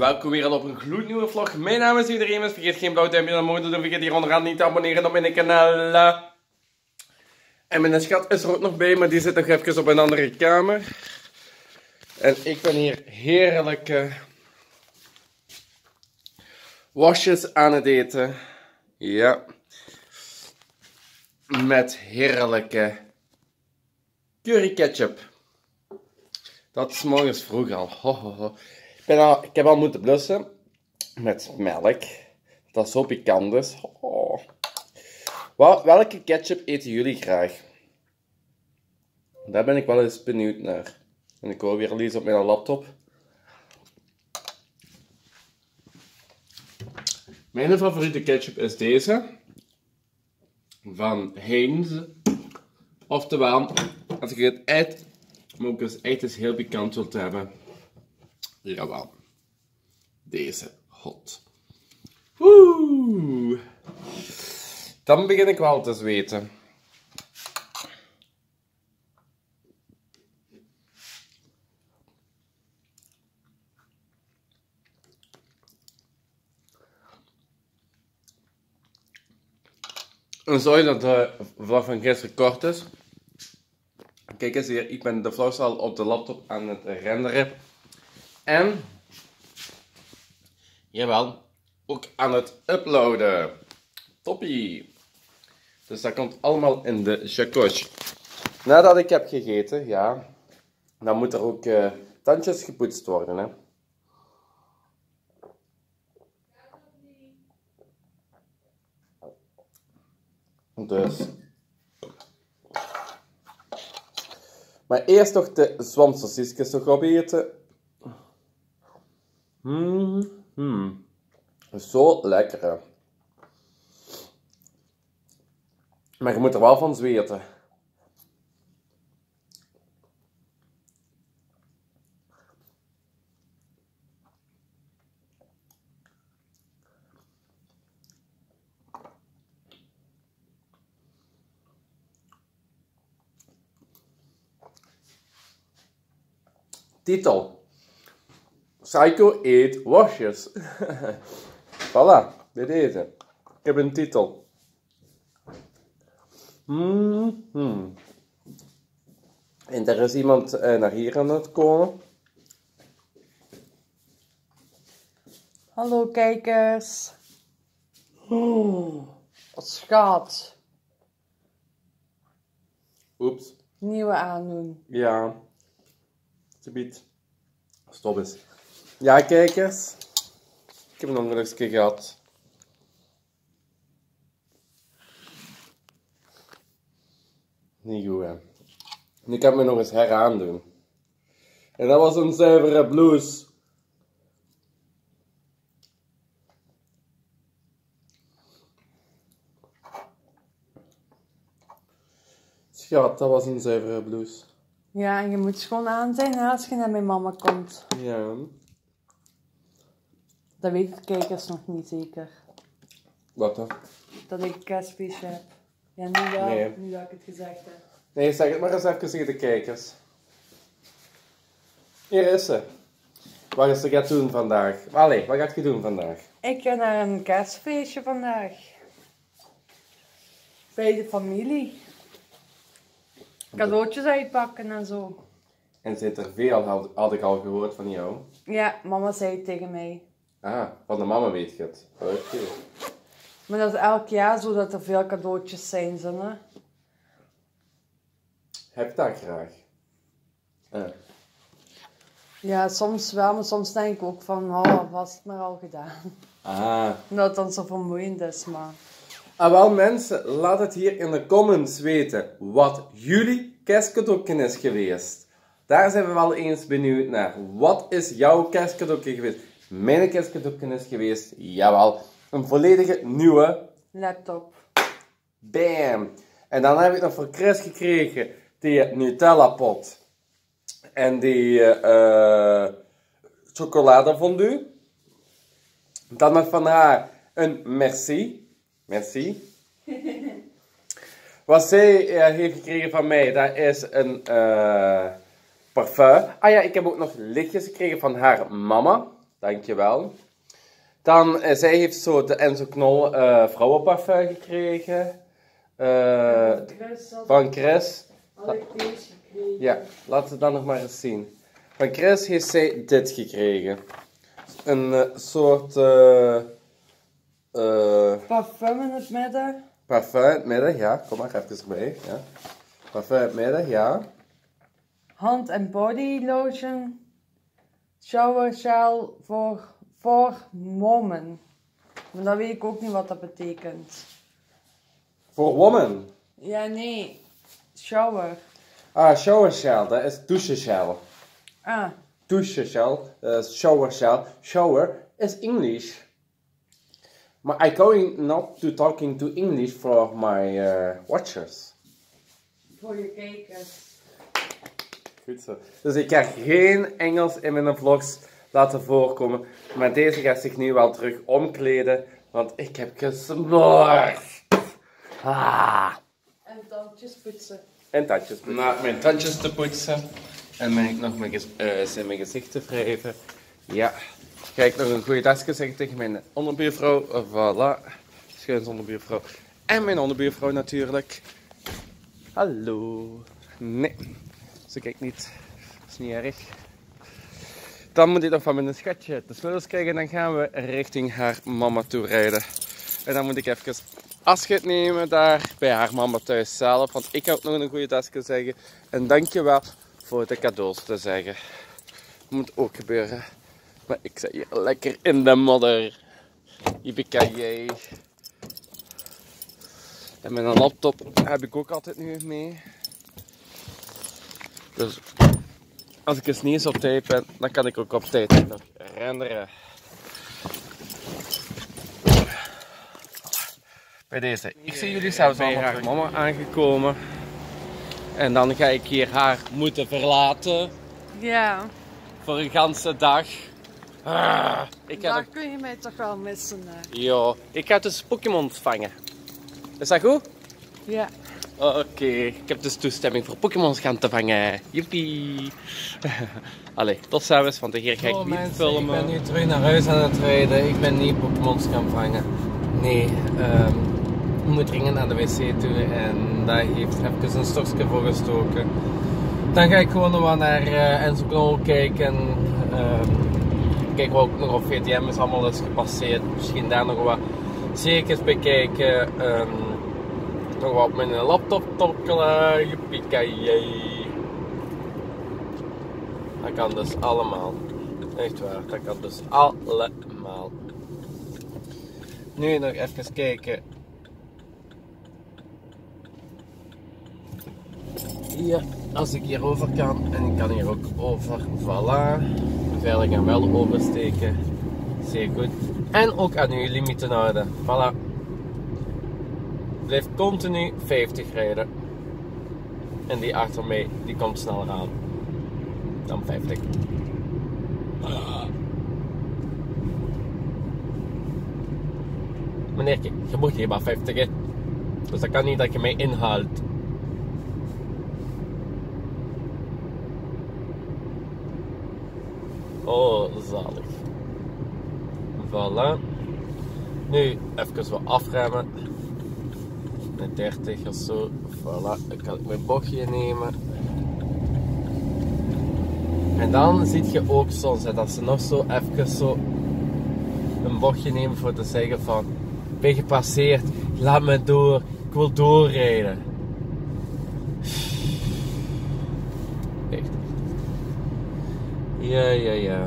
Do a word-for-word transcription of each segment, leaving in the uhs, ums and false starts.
welkom weer op een gloednieuwe vlog. Mijn naam is iedereen, vergeet geen blauw duimpje omhoog te doen, vergeet hier onderaan niet te abonneren op mijn kanaal. En mijn schat is er ook nog bij, maar die zit nog even op een andere kamer. En ik ben hier heerlijke wasjes aan het eten. Ja. Met heerlijke curry ketchup. Dat is morgens vroeg al. Ho, ho, ho. Ik, ben al. Ik heb al moeten blussen met melk. Dat zo pikant is. Oh. Wel, welke ketchup eten jullie graag? Daar ben ik wel eens benieuwd naar. En ik hoor weer lezen op mijn laptop. Mijn favoriete ketchup is deze. Van Heinz. Oftewel, als je het eet, maar ook als echt eens heel pikant wilt hebben. Jawel. Deze hot. Oeh. Dan begin ik wel te zweten. En sorry dat de vlog van gisteren kort is. Kijk eens hier, ik ben de vlog al op de laptop aan het renderen. En, jawel, ook aan het uploaden. Toppie. Dus dat komt allemaal in de chakos. Nadat ik heb gegeten, ja, dan moet er ook uh, tandjes gepoetst worden, hè. Dus. Maar eerst nog de zwamsausjes nog opeten. Mm, mm. Zo lekker, hè. Maar je moet er wel van zweten. Titel. Psycho eet wasjes. Voilà, bij deze. Ik heb een titel. Mm -hmm. En er is iemand uh, naar hier aan het komen. Hallo kijkers. Oh, wat schat. Oeps. Nieuwe aandoen. Ja. Subiet. Stop eens. Ja, kijkers. Ik heb een ongelukje gehad. Niet goed, hè. En ik heb me nog eens heraandoen. En dat was een zuivere blouse. Schat, dat was een zuivere blouse. Ja, en je moet schoon aan zijn hè, als je naar mijn mama komt. Ja. Dat weten de kijkers nog niet zeker. Wat dan? Dat ik kerstfeestje heb. Ja, nu wel, Nee. nu dat ik het gezegd heb. Nee, zeg het maar eens even tegen de kijkers. Hier is ze. Wat is ze gaat doen vandaag? Allee, wat gaat je doen vandaag? Ik ga naar een kerstfeestje vandaag. Bij de familie. Cadeautjes uitpakken en zo. En zit er veel, had, had ik al gehoord van jou. Ja, mama zei het tegen mij. Ah, van de mama weet je het. Oké. Okay. Maar dat is elk jaar zo dat er veel cadeautjes zijn, zo, hè? Heb je dat graag? Ah. Ja, soms wel, maar soms denk ik ook van, oh, was het maar al gedaan. Ah. Dat het dan zo vermoeiend is, maar... Ah, wel mensen, laat het hier in de comments weten wat jullie kerstcadeautje is geweest. Daar zijn we wel eens benieuwd naar. Wat is jouw kerstcadeautje geweest? Mijn kerstcadeautje is geweest, jawel, een volledige nieuwe laptop. Bam! En dan heb ik nog voor Chris gekregen die Nutella pot. En die uh, chocoladefondue. Dan nog van haar een merci. Merci. Wat zij uh, heeft gekregen van mij, dat is een uh, parfum. Ah ja, ik heb ook nog lichtjes gekregen van haar mama. Dankjewel. Dan, uh, zij heeft zo de Enzo Knol uh, vrouwenparfum gekregen. Uh, van Chris. had van ik- Chris. Had ik deze gekregen. Ja, laten we dat nog maar eens zien. Van Chris heeft zij dit gekregen. Een uh, soort uh, uh, Parfum in het midden. parfum in het midden. Ja, kom maar even erbij. Ja. Parfum in het midden, ja. Hand en body lotion. Shower gel voor, voor mommen. Maar dat weet ik ook niet wat dat betekent. Voor woman. Ja, nee. Shower. Ah, shower gel, dat is douchegel. Ah, Douchegel, uh, shower gel. Shower is English. Maar I going not to talking to English for my uh, watchers. voor je kijkers. Goed zo. Dus ik ga geen Engels in mijn vlogs laten voorkomen. Maar deze gaat zich nu wel terug omkleden. Want ik heb gesmoord. Ah. En tandjes poetsen. En tandjes poetsen. Na mijn tandjes te poetsen. En ben ik nog mijn, gez uh, mijn gezicht te wrijven. Ja. Ga ik nog een goede dagje zeggen tegen mijn onderbuurvrouw. Uh, voilà. Schuins onderbuurvrouw. En mijn onderbuurvrouw natuurlijk. Hallo. Nee. Ze kijkt niet. Dat is niet erg. Dan moet ik nog van mijn schatje de sleutels krijgen. En dan gaan we richting haar mama toe rijden. En dan moet ik even afscheid nemen daar bij haar mama thuis zelf. Want ik ga ook nog een goede dagje zeggen. En dankjewel voor de cadeaus te zeggen. Dat moet ook gebeuren. Maar ik zit hier lekker in de modder. Yippie-ki-yay. En mijn laptop heb ik ook altijd nu mee. Dus als ik eens niet eens op tijd ben, dan kan ik ook op tijd nog renderen. Bij deze. Ik zie jullie zelfs bij haar mama aangekomen. En dan ga ik hier haar moeten verlaten. Ja, Voor een ganse dag. Ah, ik ga daar nog... kun je mij toch wel missen. Hè. Ja, ik ga dus Pokémon vangen. Is dat goed? Ja. Oké, okay. Ik heb dus toestemming voor Pokémons gaan te vangen. Jippie. Allee, tot zelfs, want hier ga ik Oh, niet mensen, filmen. Ik ben nu terug naar huis aan het rijden. Ik ben niet Pokémons gaan vangen. Nee, um, ik moet dringend naar de wc toe en daar heeft even een stokje voor gestoken. Dan ga ik gewoon nog wat naar uh, Enzo Knol kijken. Um, kijk wat ook nog op V T M is allemaal is gepasseerd. Misschien daar nog wat series bekijken. Um, nog wat op mijn laptop tokkelen. Jippie-ki-yay. Dat kan dus allemaal. Echt waar, dat kan dus allemaal. Nu nog even kijken. Ja, als ik hier over kan en ik kan hier ook over, voilà. Veilig en wel oversteken. Zeer goed. En ook aan uw limieten houden. Voilà. Blijf continu vijftig rijden. En die achter mij, die komt sneller aan. Dan vijftig. Ah. Meneertje, je moet hier maar vijftig hè. Dus dat kan niet dat je mij inhaalt. Oh, zalig. Voilà. Nu even wat afremmen. Met dertig of zo. Voilà, dan kan ik mijn bochtje nemen. En dan zie je ook soms hè, dat ze nog zo even zo een bochtje nemen voor te zeggen van ben gepasseerd, laat me door, ik wil doorrijden. Echt. Ja, ja, ja.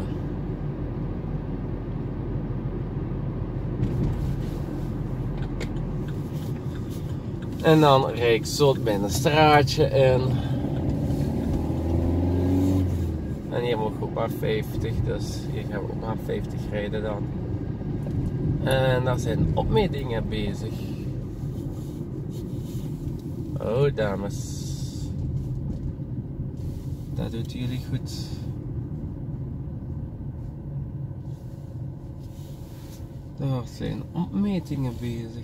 En dan rijd ik zo bij een straatje in. En hier moet ik ook maar vijftig, dus hier gaan we ook maar vijftig rijden dan. En daar zijn opmetingen bezig. Oh dames. Dat doet jullie goed. Daar zijn opmetingen bezig.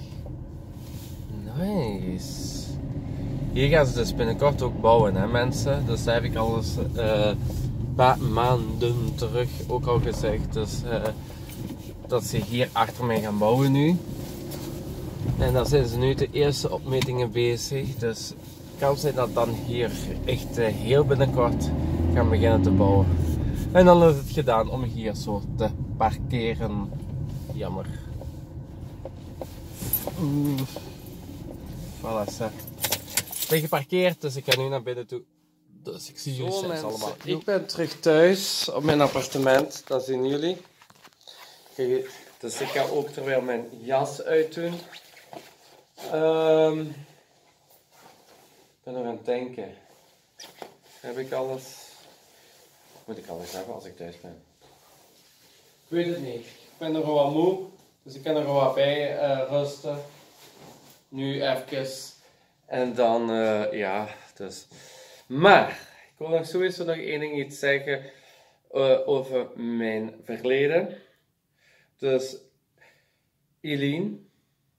Nice. Hier gaan ze dus binnenkort ook bouwen hè mensen. Dus daar heb ik alles uh, paar maanden terug ook al gezegd. Dus uh, dat ze hier achter mij gaan bouwen nu. En dan zijn ze nu de eerste opmetingen bezig. Dus het kan zijn dat dan hier echt uh, heel binnenkort gaan beginnen te bouwen. En dan is het gedaan om hier zo te parkeren. Jammer. Oeh. Voilà, zo. Ik ben geparkeerd, dus ik ga nu naar binnen toe. Dus ik zie jullie Zo, straks mensen, allemaal. ik ben terug thuis op mijn appartement. Dat zien jullie. Kijk, dus ik ga ook terwijl mijn jas uitdoen. Um, ik ben nog aan het denken. Heb ik alles? Moet ik alles hebben als ik thuis ben? Ik weet het niet. Ik ben nog wel wat moe. Dus ik kan er wel wat bij uh, rusten. Nu even. En dan, uh, ja, dus. Maar, ik wil nog sowieso nog één ding iets zeggen uh, over mijn verleden. Dus, Eileen,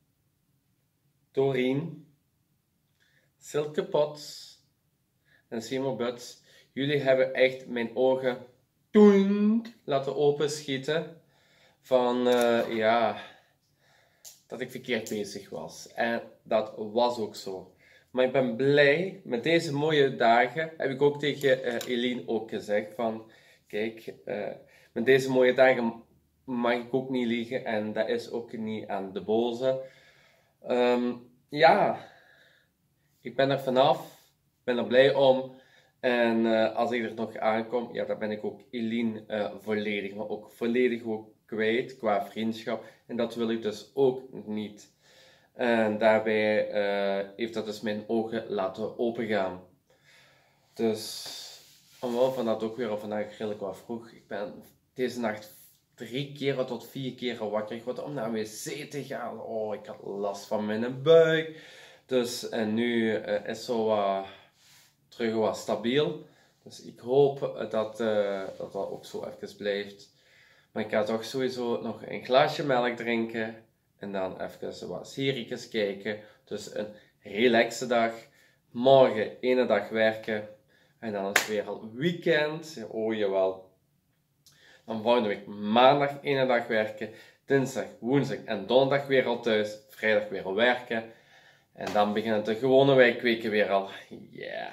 Doreen, Silke Potts en Simon Butts, jullie hebben echt mijn ogen toen laten openschieten van, uh, ja, dat ik verkeerd bezig was. En dat was ook zo. Maar ik ben blij, met deze mooie dagen, heb ik ook tegen uh, Eileen ook gezegd van, kijk, uh, met deze mooie dagen mag ik ook niet liegen en dat is ook niet aan de boze. Um, ja, ik ben er vanaf, ik ben er blij om. En uh, als ik er nog aankom, ja, dan ben ik ook Eileen uh, volledig, maar ook volledig ook kwijt qua vriendschap. En dat wil ik dus ook niet. En daarbij uh, heeft dat dus mijn ogen laten opengaan. Dus, omwille van dat ook weer al vandaag redelijk wat vroeg. Ik ben deze nacht drie keer tot vier keer wakker geworden om naar een wc te gaan. Oh, ik had last van mijn buik. Dus, en nu uh, is zo uh, terug wat stabiel. Dus ik hoop dat, uh, dat dat ook zo even blijft. Maar ik ga toch sowieso nog een glaasje melk drinken. En dan even wat series kijken. Dus een relaxe dag. Morgen ene dag werken. En dan is het weer al weekend. Oh jawel. Dan volgende week maandag ene dag werken. Dinsdag, woensdag en donderdag weer al thuis. Vrijdag weer al werken. En dan beginnen de gewone werkweken weer al. Ja. Yeah.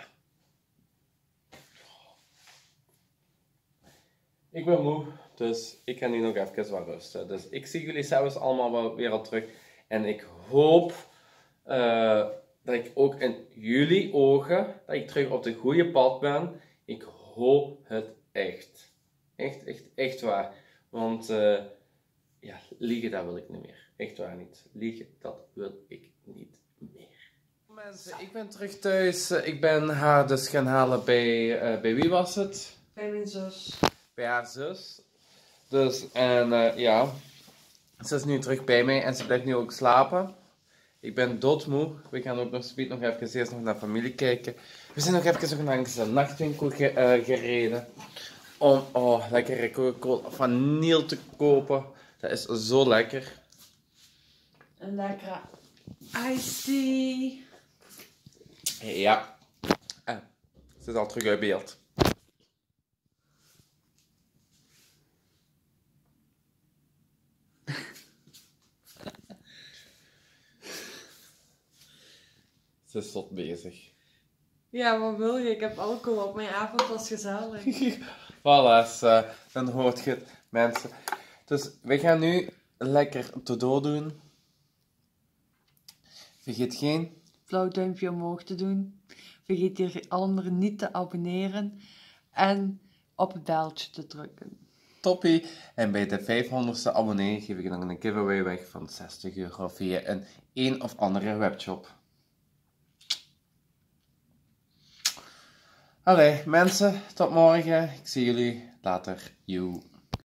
Ik ben moe. Dus ik ga nu nog even wat rusten. Dus ik zie jullie zelfs allemaal wel weer al terug. En ik hoop uh, dat ik ook in jullie ogen, dat ik terug op de goede pad ben. Ik hoop het echt. Echt, echt, echt waar. Want uh, ja, liegen dat wil ik niet meer. Echt waar niet. Liegen, dat wil ik niet meer. Mensen, ik ben terug thuis. Ik ben haar dus gaan halen bij, uh, bij wie was het? Bij mijn zus. Bij haar zus. Dus, en uh, ja, ze is nu terug bij mij en ze blijft nu ook slapen. Ik ben doodmoe. We gaan ook nog speed nog even eerst nog naar familie kijken. We zijn nog even nog langs de nachtwinkel ge uh, gereden. Om, oh, lekkere Coca-Cola van Niel te kopen. Dat is zo lekker. Een lekkere iced tea. Ja. En, ze is al terug uit beeld. Ze is tot bezig. Ja, wat wil je? Ik heb alcohol op. Mijn avond was gezellig. Voilà, uh, dan hoort je het, mensen. Dus we gaan nu lekker te door doen. Vergeet geen blauw duimpje omhoog te doen. Vergeet hier anderen niet te abonneren. En op het belltje te drukken. Toppie. En bij de vijfhonderdste abonnee geef ik nog een giveaway weg van zestig euro via een een of andere webshop. Allee, mensen, tot morgen. Ik zie jullie later. Joe.